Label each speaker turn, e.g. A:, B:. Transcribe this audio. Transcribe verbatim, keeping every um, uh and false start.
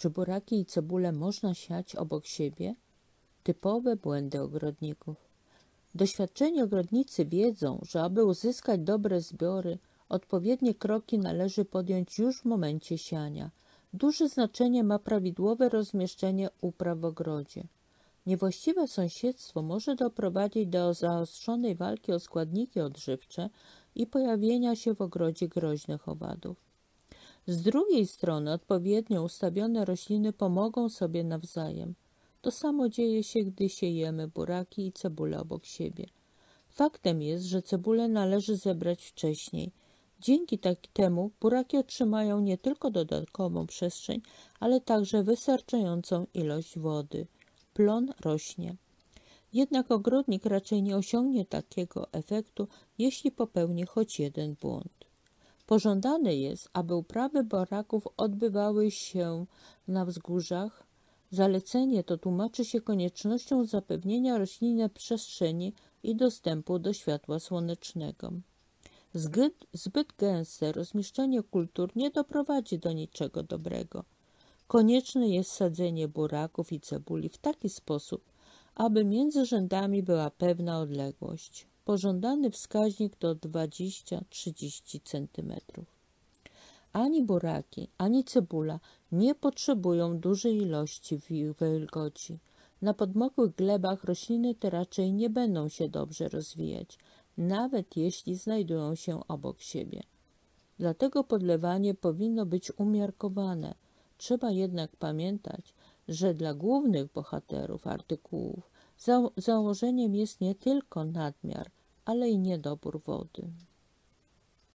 A: Czy buraki i cebulę można siać obok siebie? Typowe błędy ogrodników. Doświadczeni ogrodnicy wiedzą, że aby uzyskać dobre zbiory, odpowiednie kroki należy podjąć już w momencie siania. Duże znaczenie ma prawidłowe rozmieszczenie upraw w ogrodzie. Niewłaściwe sąsiedztwo może doprowadzić do zaostrzonej walki o składniki odżywcze i pojawienia się w ogrodzie groźnych owadów. Z drugiej strony odpowiednio ustawione rośliny pomogą sobie nawzajem. To samo dzieje się, gdy siejemy buraki i cebulę obok siebie. Faktem jest, że cebulę należy zebrać wcześniej. Dzięki temu buraki otrzymają nie tylko dodatkową przestrzeń, ale także wystarczającą ilość wody. Plon rośnie. Jednak ogrodnik raczej nie osiągnie takiego efektu, jeśli popełni choć jeden błąd. Pożądane jest, aby uprawy buraków odbywały się na wzgórzach. Zalecenie to tłumaczy się koniecznością zapewnienia roślinie przestrzeni i dostępu do światła słonecznego. Zbyt, zbyt gęste rozmieszczenie kultur nie doprowadzi do niczego dobrego. Konieczne jest sadzenie buraków i cebuli w taki sposób, aby między rzędami była pewna odległość. Pożądany wskaźnik to dwadzieścia do trzydziestu centymetrów. Ani buraki, ani cebula nie potrzebują dużej ilości wilgoci. Na podmokłych glebach rośliny te raczej nie będą się dobrze rozwijać, nawet jeśli znajdują się obok siebie. Dlatego podlewanie powinno być umiarkowane. Trzeba jednak pamiętać, że dla głównych bohaterów artykułów za założeniem jest nie tylko nadmiar, ale i niedobór wody.